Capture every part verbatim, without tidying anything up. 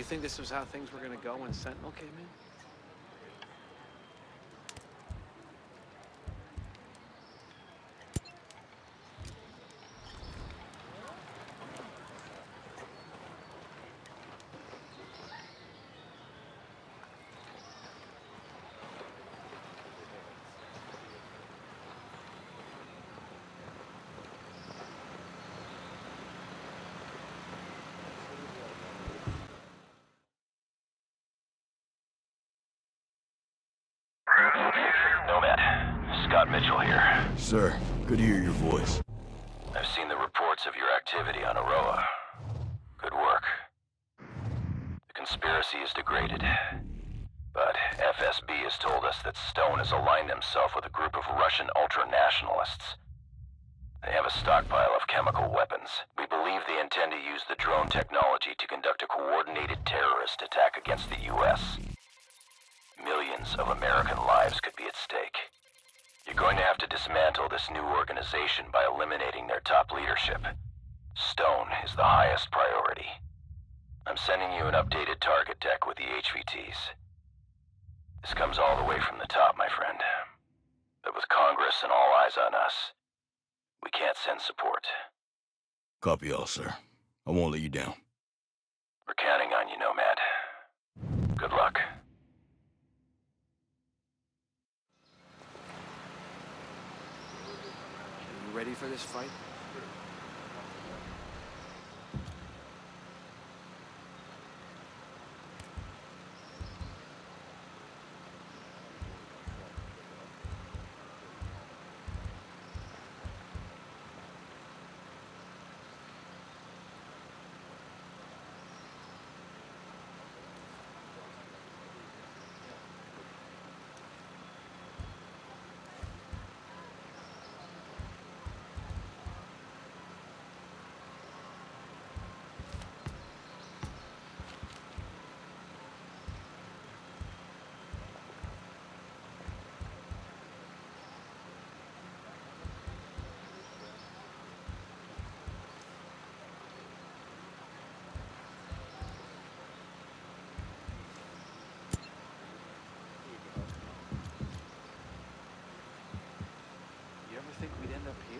You think this was how things were gonna go when Sentinel came in? Nomad, Scott Mitchell here. Sir, good to hear your voice. I've seen the reports of your activity on Aroa. Good work. The conspiracy is degraded. But F S B has told us that Stone has aligned himself with a group of Russian ultra-nationalists. They have a stockpile of chemical weapons. We believe they intend to use the drone technology to conduct a coordinated terrorist attack against the U S Millions of American lives could be at stake. You're going to have to dismantle this new organization by eliminating their top leadership. Stone is the highest priority. I'm sending you an updated target deck with the H V Ts. This comes all the way from the top, my friend. But with Congress and all eyes on us, we can't send support. Copy all, sir. I won't let you down. We're counting on you, Nomad. Good luck. You ready for this fight? You ever think we'd end up here?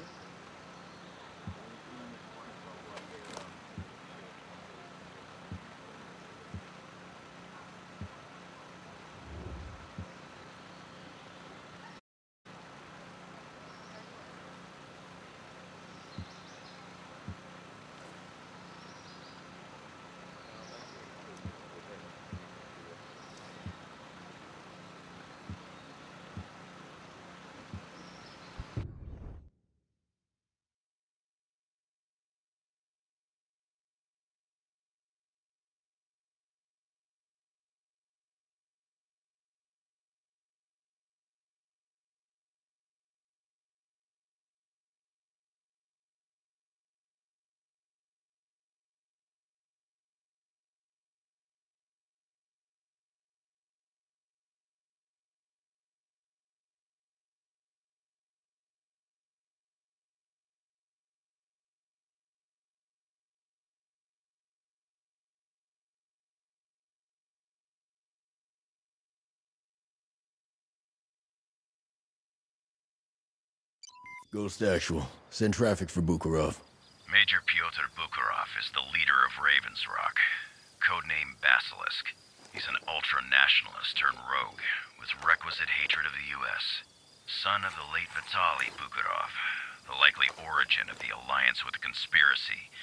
Ghost Actual. Send traffic for Bukharov. Major Pyotr Bukharov is the leader of Ravens Rock, codename Basilisk. He's an ultra-nationalist turned rogue, with requisite hatred of the U S Son of the late Vitaly Bukharov, the likely origin of the alliance with the conspiracy.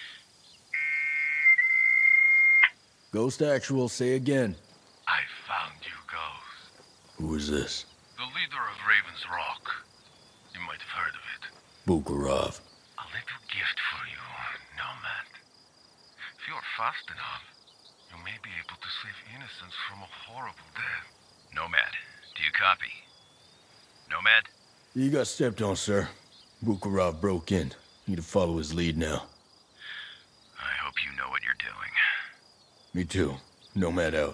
Ghost Actual, say again. I found you, Ghost. Who is this? The leader of Ravens Rock. You might have heard of it. Bukharov. A little gift for you, Nomad. If you're fast enough, you may be able to save innocents from a horrible death. Nomad, do you copy? Nomad? You got stepped on, sir. Bukharov broke in. Need to follow his lead now. I hope you know what you're doing. Me too. Nomad out.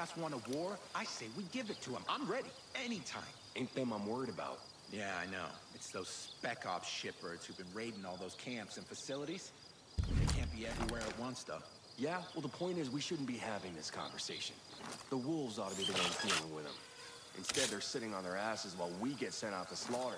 outcasts want a war, I say we give it to them. I'm ready, anytime. Ain't them I'm worried about. Yeah, I know. It's those spec ops shitbirds who've been raiding all those camps and facilities. They can't be everywhere at once, though. Yeah, well, the point is we shouldn't be having this conversation. The wolves ought to be the ones dealing with them. Instead, they're sitting on their asses while we get sent out to slaughter.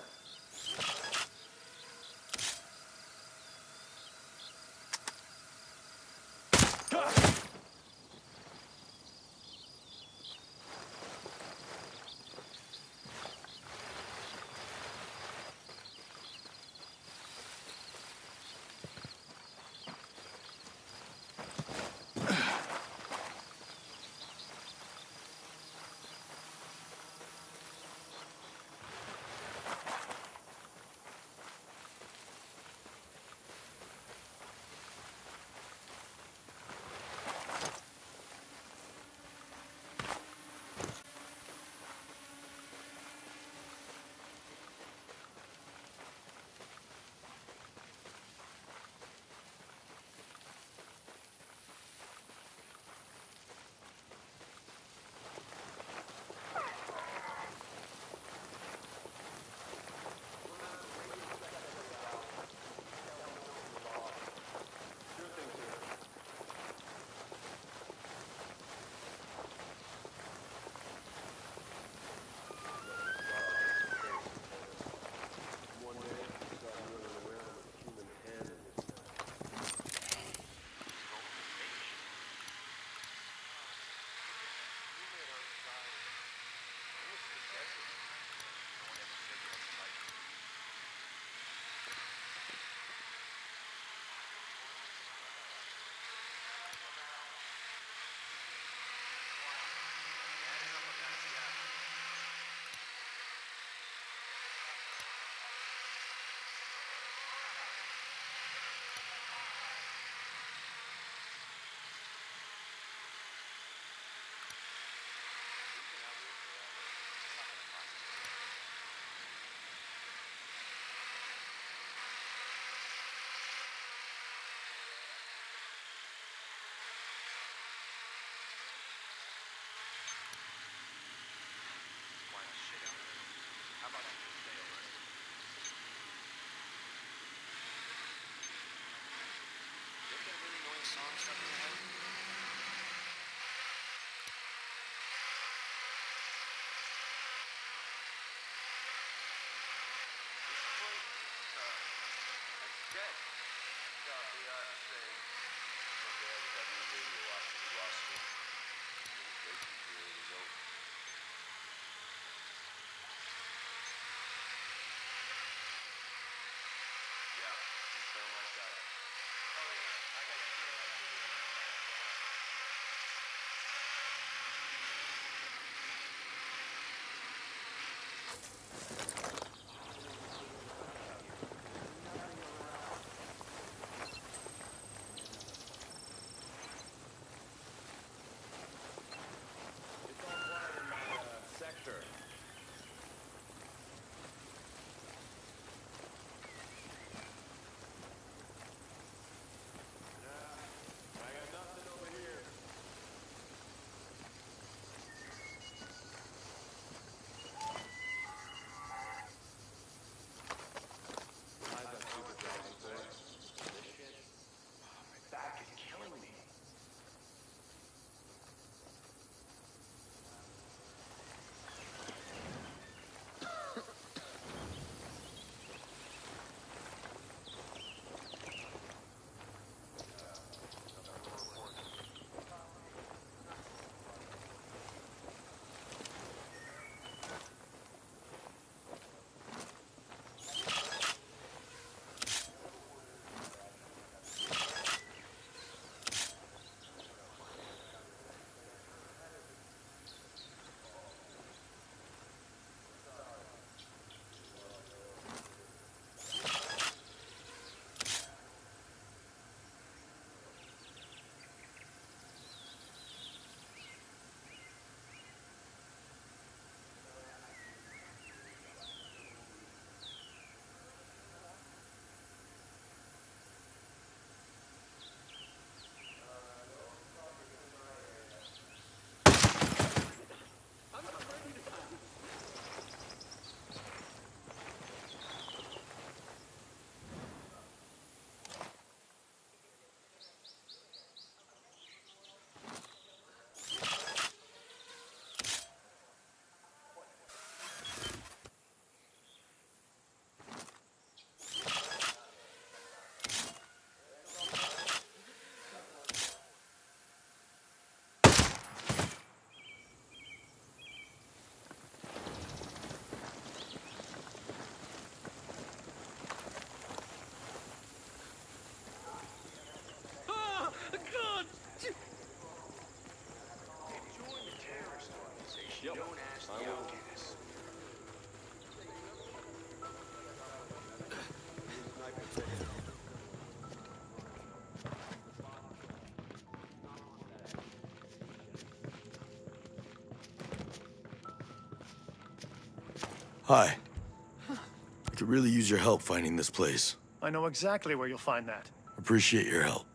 Hi. I could really use your help finding this place. I know exactly where you'll find that. Appreciate your help.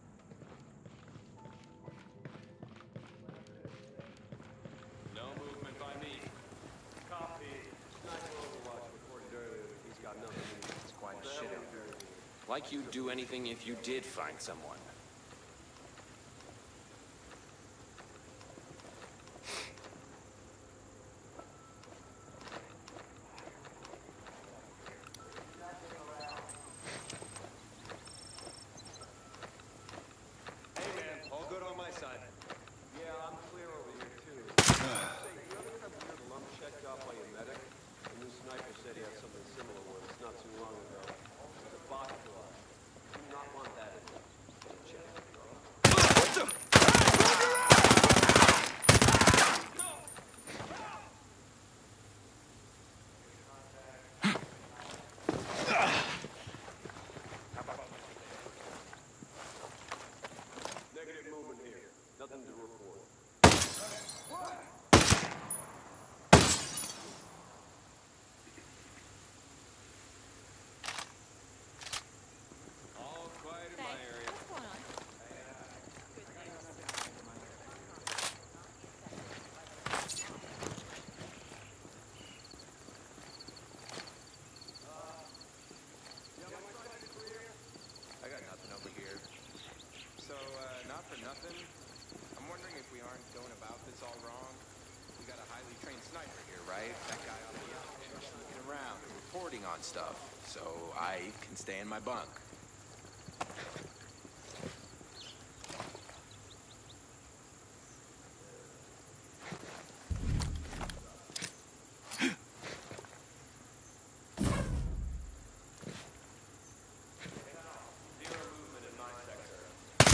No movement by me. Copy. Sniper Overwatch reported earlier that he's got nothing to do. It's quiet shit out there. Like you'd do anything if you did find someone. Hey man, all good on my side. Yeah, I'm clear over here too. Hey, you ever get a weird lump checked out by your medic? The new sniper said he had something similar once, not too long ago. It was a box glove. Do not want that in there. Check. What the? Negative movement here. Nothing to report. All quiet in my area. What's going on? I got nothing over here. So, uh, not for nothing. I'm wondering if we aren't going about this all wrong. We got a highly trained sniper here, right? That guy ought to be out there sneaking around and reporting on stuff, so I can stay in my bunk. Zero movement in my sector.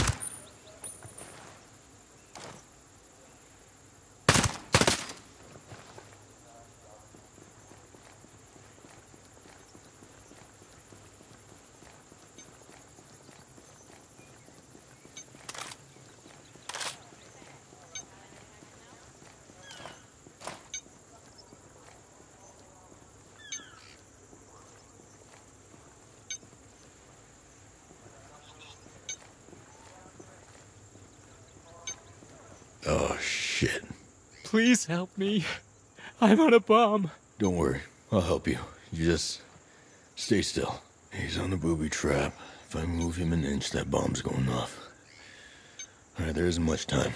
Oh, shit. Please help me. I'm on a bomb. Don't worry. I'll help you. You just stay still. He's on the booby trap. If I move him an inch, that bomb's going off. All right, there isn't much time.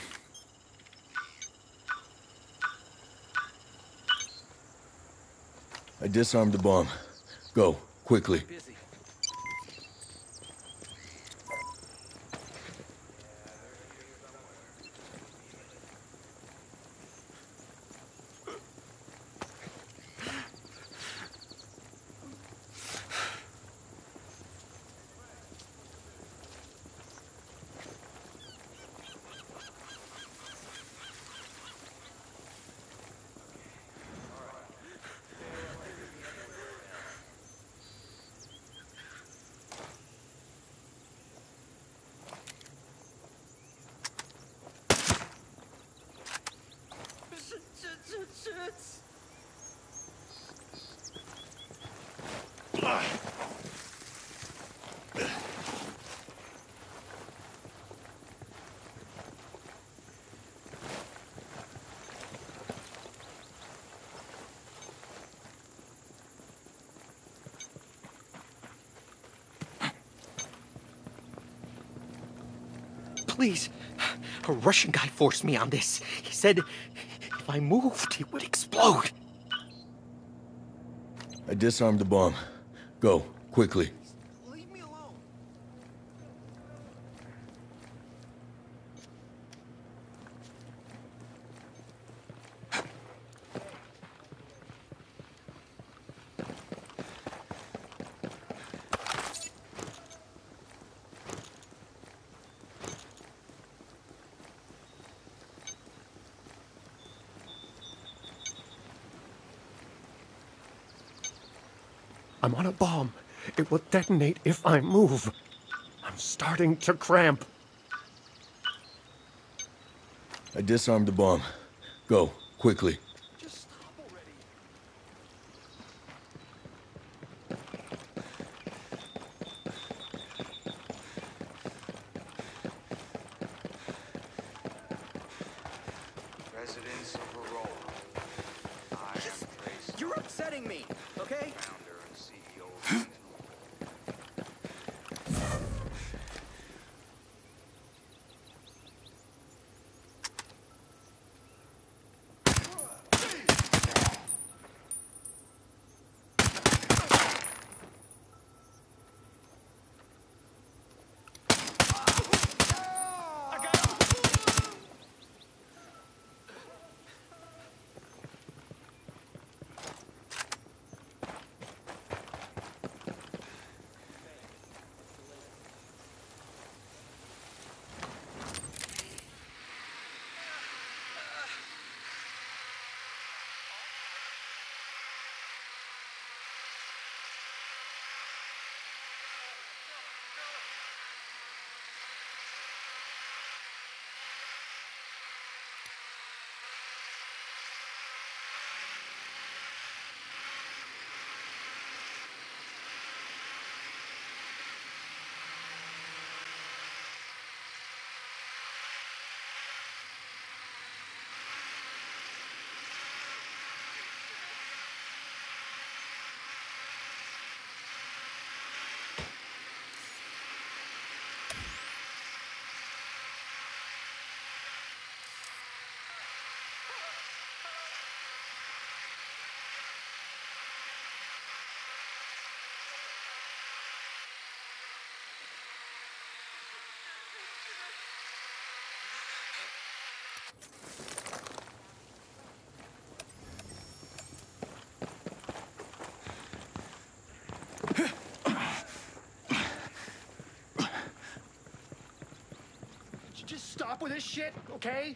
I disarmed the bomb. Go, quickly. Busy. Please. A Russian guy forced me on this. He said if I moved, it would explode. I disarmed the bomb. Go, quickly. Leave me alone. I'm on a bomb. It will detonate if I move. I'm starting to cramp. I disarmed the bomb. Go, quickly. Just stop already. residents of Aurora. I am Trace. You're upsetting me, okay? Founder and C E O of the Just stop with this shit, okay?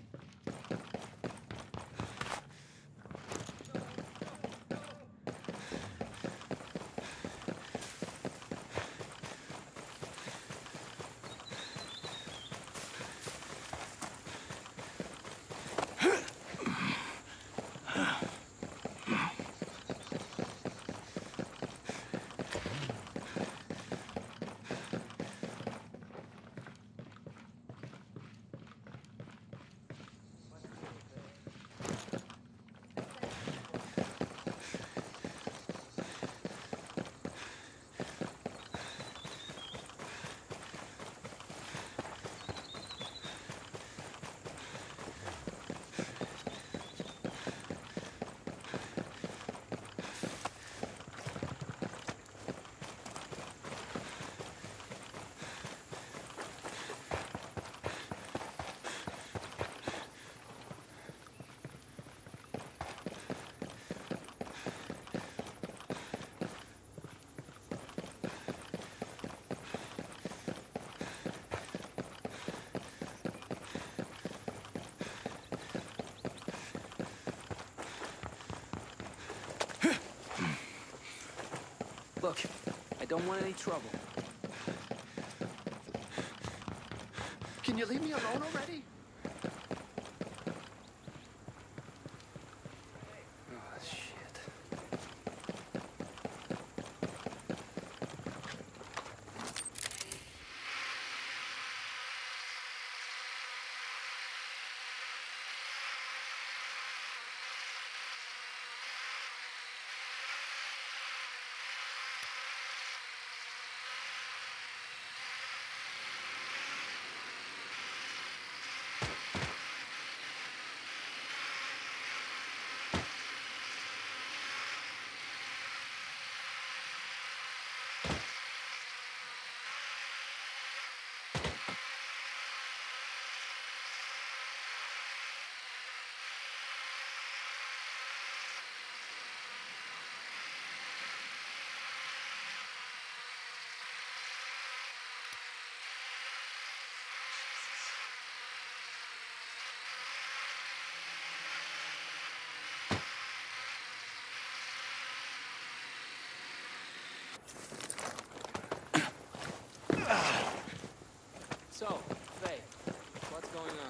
Look, I don't want any trouble. Can you leave me alone already? Oh, shit. So, Faye, what's going on?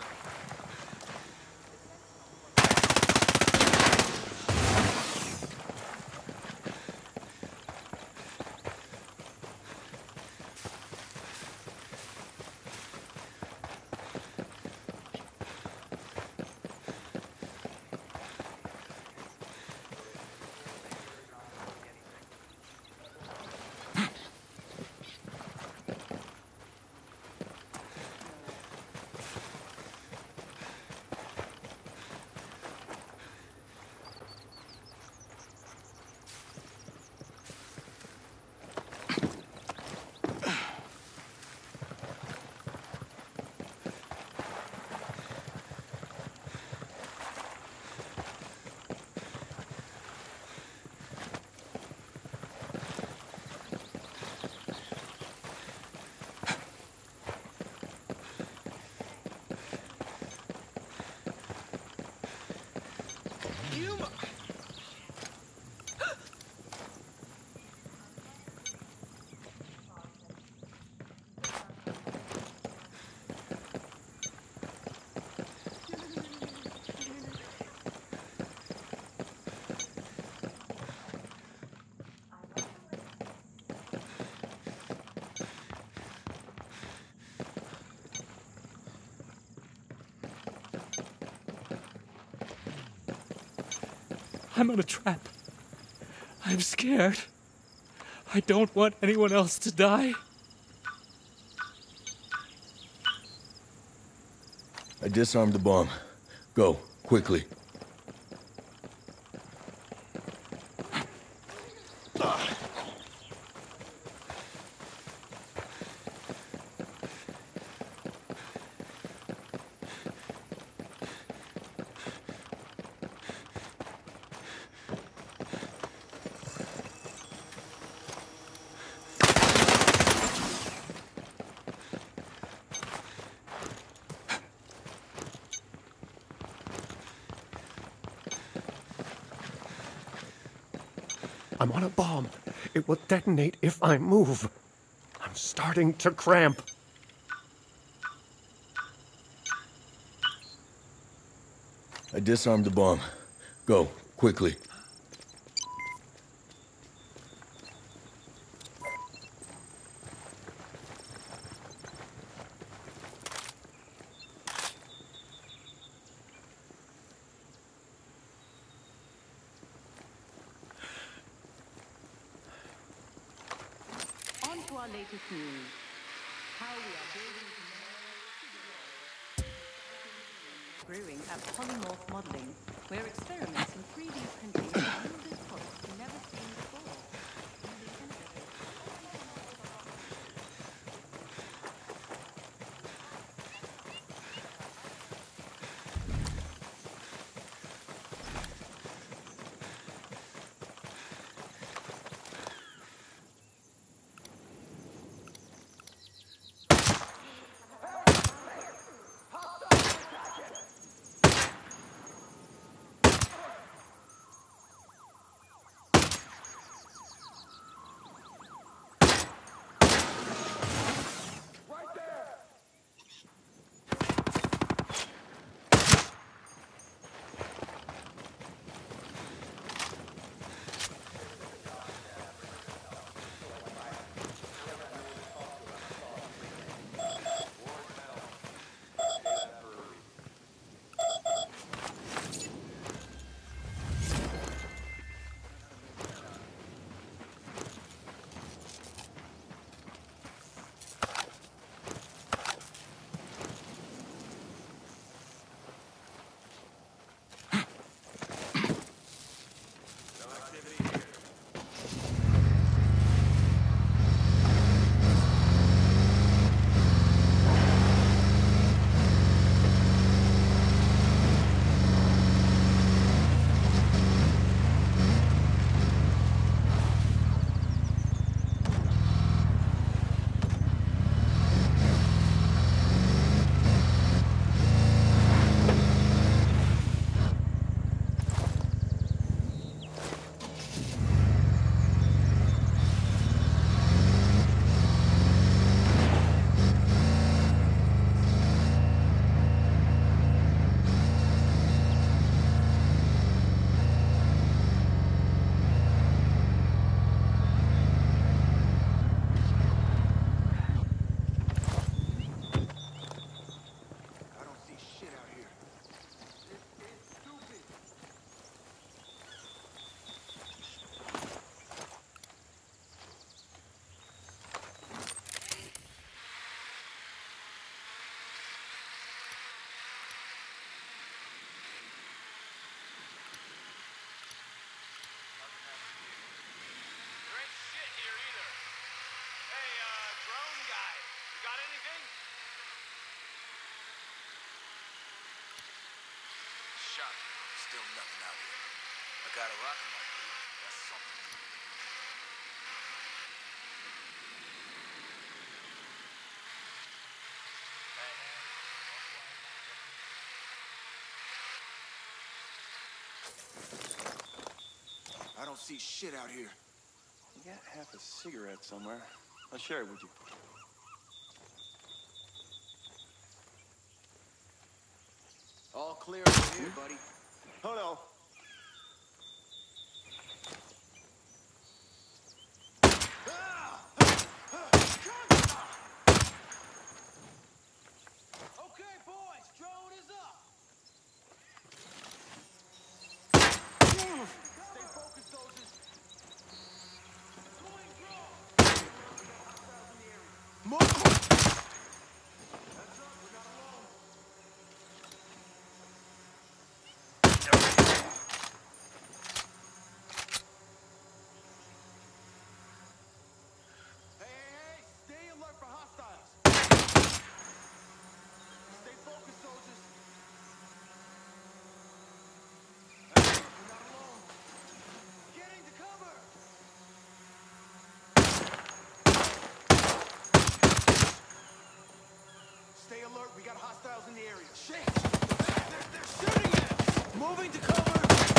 I'm on a trap. I'm scared. I don't want anyone else to die. I disarmed the bomb. Go, quickly. I'm on a bomb. It will detonate if I move. I'm starting to cramp. I disarmed the bomb. Go, quickly. On to our latest news. How we are building brewing at polymorph modeling, where experiments in three D printing yielded products never seen before. Still nothing out here. I got a rocket like you. That's something. I don't see shit out here. You got half a cigarette somewhere. I'll share it with you. All clear over here, buddy. Hold on. Okay, boys, drone is up. Moving to cover!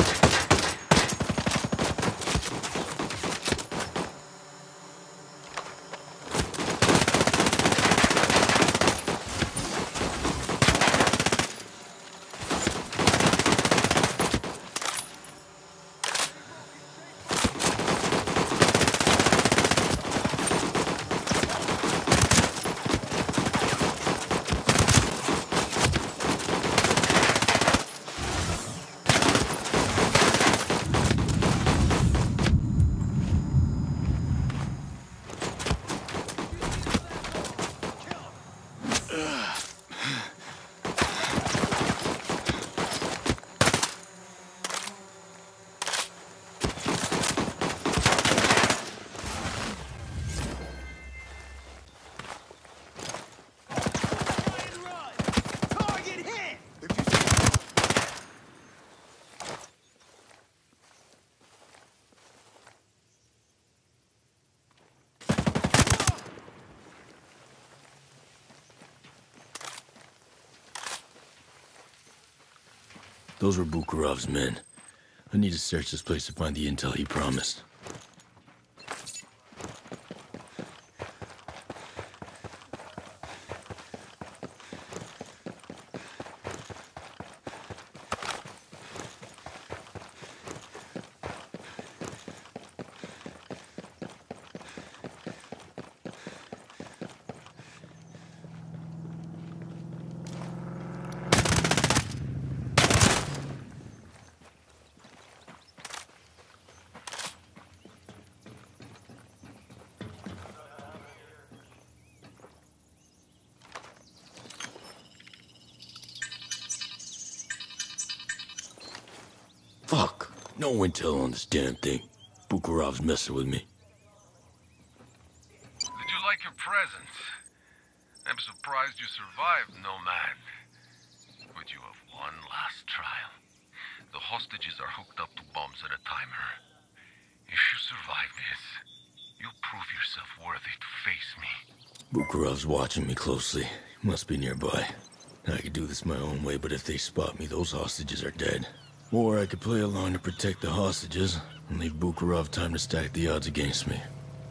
Those were Bukharov's men. I need to search this place to find the intel he promised. Fuck. No intel on this damn thing. Bukharov's messing with me. Did you like your presents? I'm surprised you survived, Nomad. Would you have one last trial? The hostages are hooked up to bombs and a timer. If you survive this, you'll prove yourself worthy to face me. Bukharov's watching me closely. He must be nearby. I could do this my own way, but if they spot me, those hostages are dead. Or I could play along to protect the hostages and leave Bukharov time to stack the odds against me.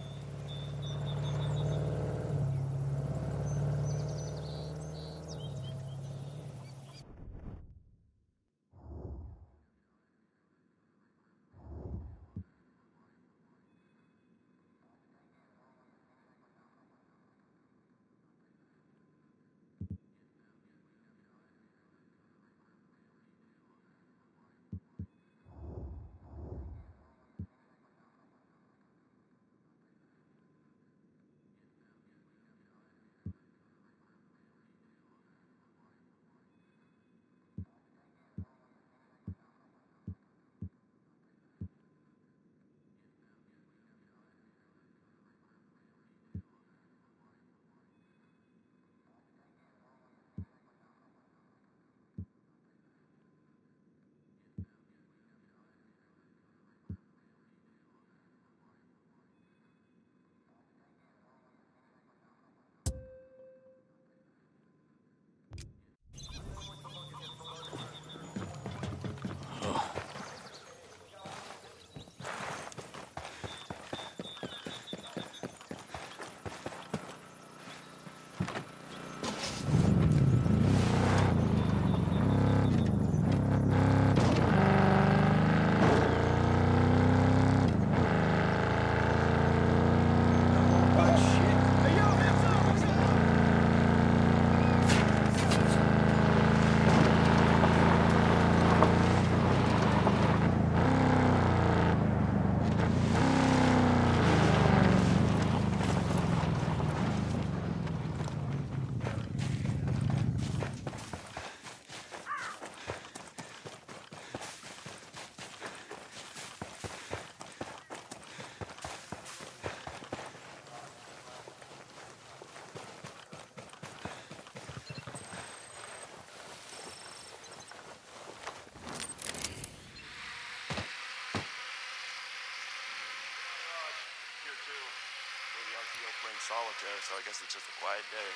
Solitaire, so I guess it's just a quiet day.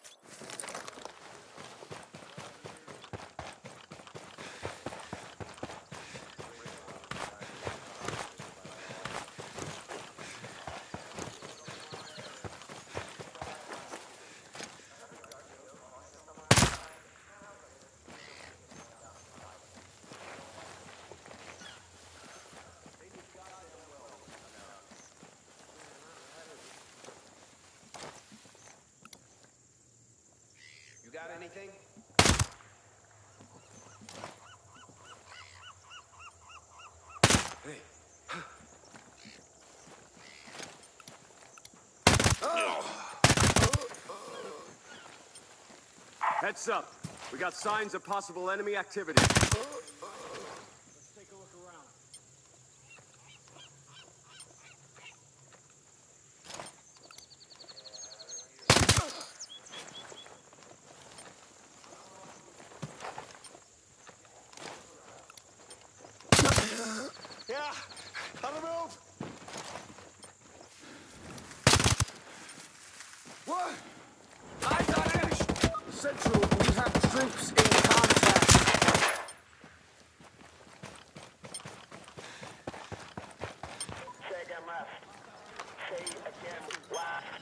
You got anything? Hey. Heads up. We got signs of possible enemy activity. Let's take a look around. Yeah, on the move. What? Eyes on enemy. Central, we have troops in contact. Say again left. Say again left.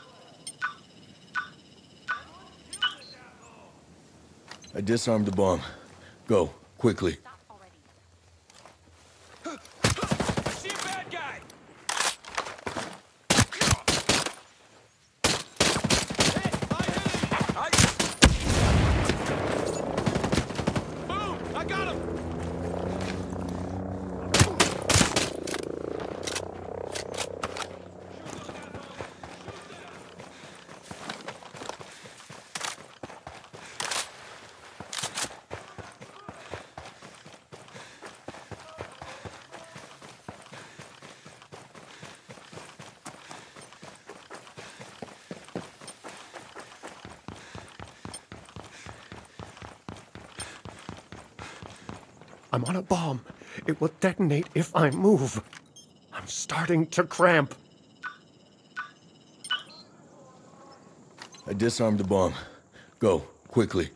I disarmed the bomb. Go, quickly. I see a bad guy! Hey, I hit him! I... Boom! I got him! I'm on a bomb. It will detonate if I move. I'm starting to cramp. I disarmed the bomb. Go, quickly.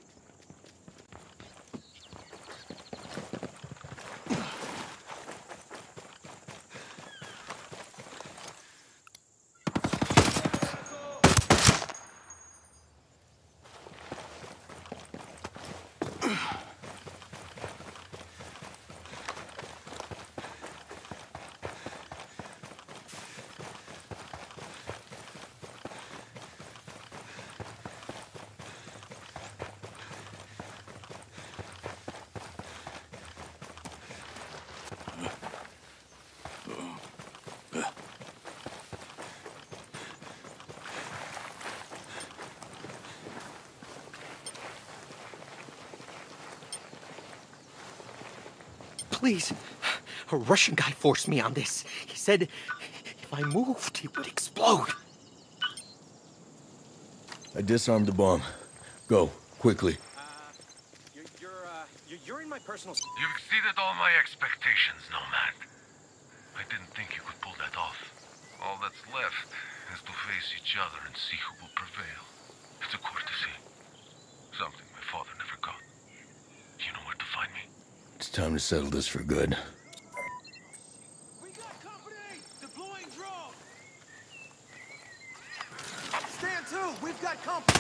Please. A Russian guy forced me on this. He said if I moved, it would explode. I disarmed the bomb. Go, quickly. You're, you're, uh, you're, you're in my personal... You've exceeded all my expectations, Nomad. I didn't think you could pull that off. All that's left is to face each other and see who will prevail. It's a courtesy. Something my father never got. You know where to find me? It's time to settle this for good. We got company! Deploying drone! Stand to! We've got company!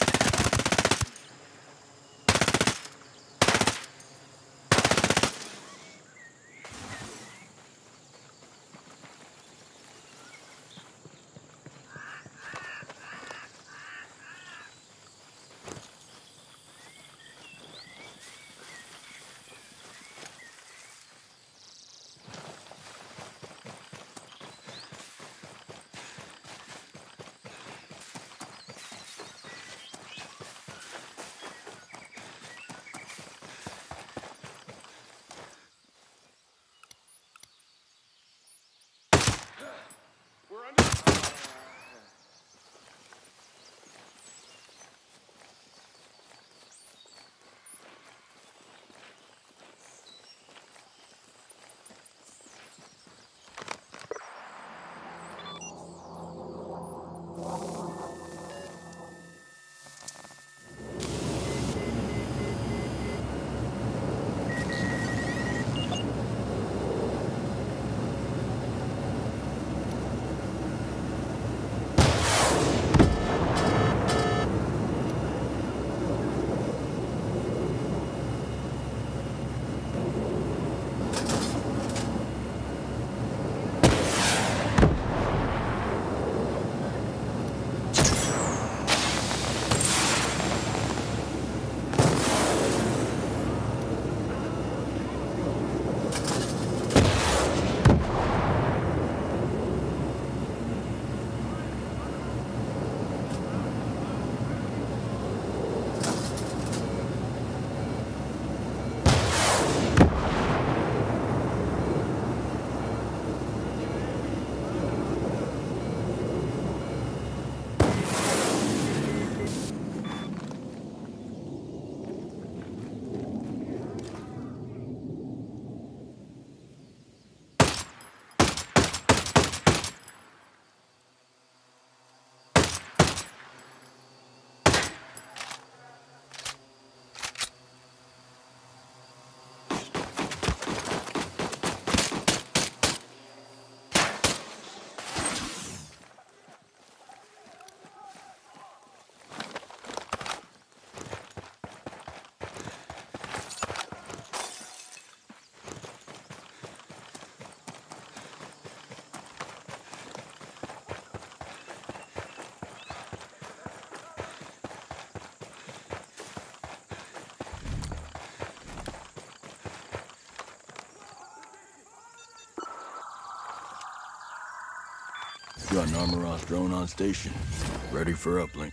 Got an Armoros drone on station. Ready for uplink.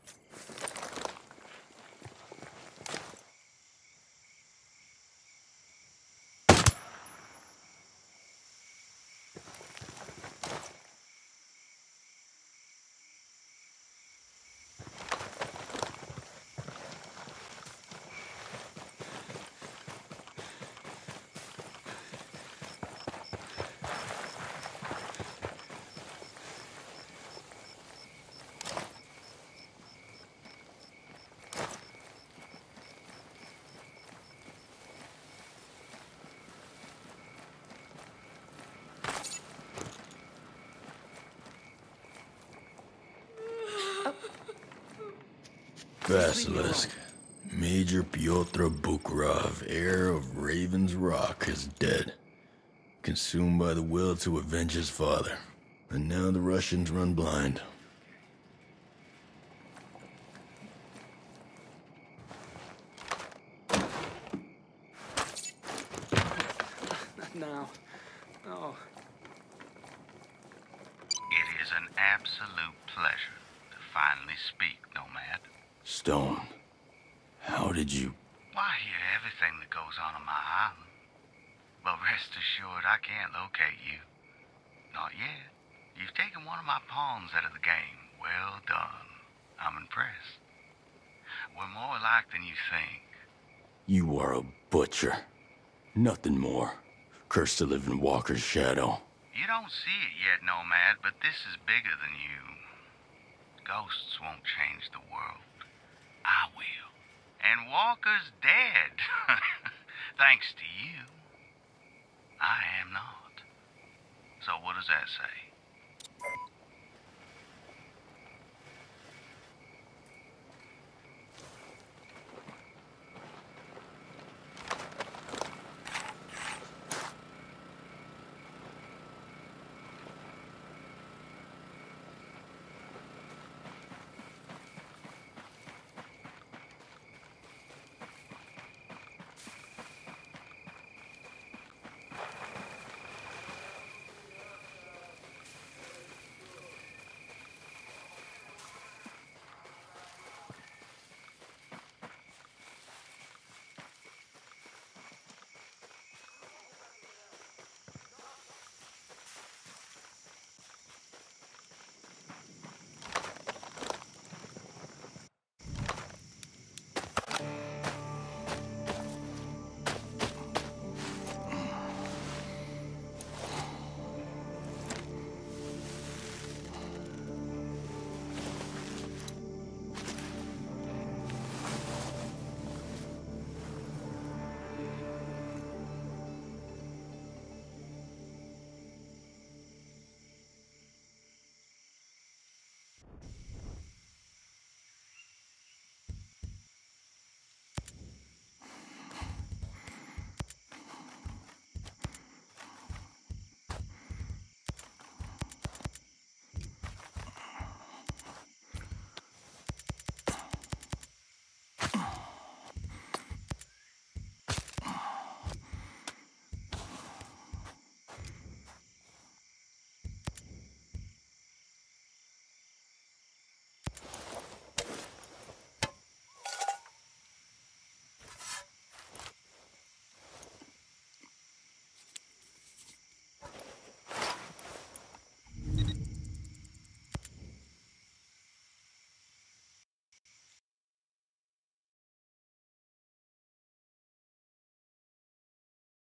Basilisk. Major Pyotr Bukharov, heir of Raven's Rock, is dead. Consumed by the will to avenge his father. And now the Russians run blind. Not now. No. It is an absolute pleasure to finally speak, Nomad. Stone, how did you... Well, I hear everything that goes on on my island. But rest assured, I can't locate you. Not yet. You've taken one of my pawns out of the game. Well done. I'm impressed. We're more alike than you think. You are a butcher. Nothing more. Cursed to live in Walker's shadow. You don't see it yet, Nomad, but this is bigger than you. Ghosts won't change the world. I will. And Walker's dead. Thanks to you. I am not. So what does that say?